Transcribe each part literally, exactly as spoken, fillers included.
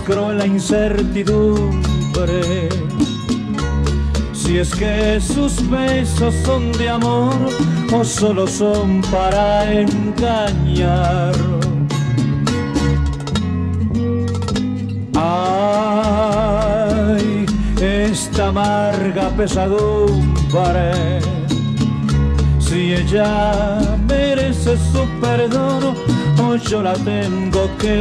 cruel la incertidumbre. Si es que sus besos son de amor o solo son para engañar. Ay, esta amarga pesadumbre. Si ella merece su perdón o yo la tengo que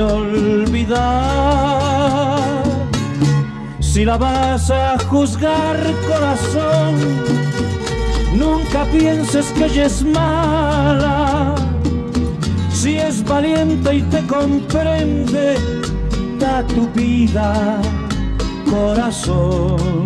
olvidar. Si la vas a juzgar, corazón, nunca pienses que ella es mala. Si es valiente y te comprende, da tu vida, corazón.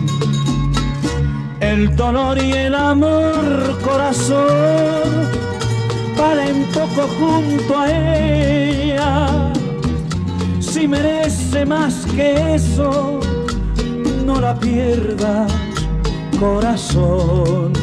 El dolor y el amor, corazón, valen poco junto a ella. Si merece más que eso, no la pierdas, corazón.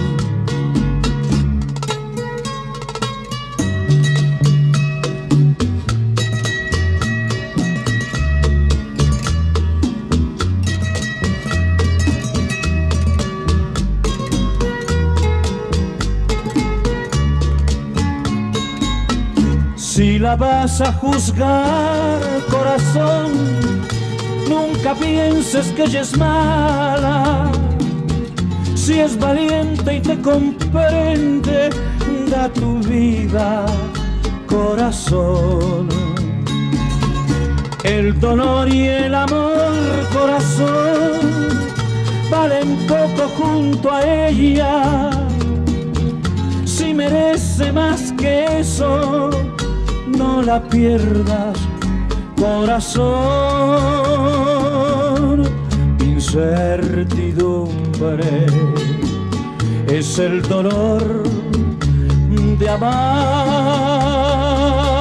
Si la vas a juzgar, corazón, nunca pienses que ella es mala. Si es valiente y te comprende, da tu vida, corazón. El dolor y el amor, corazón, valen poco junto a ella. Si merece más que eso, no la pierdas, corazón. Incertidumbre es el dolor de amar.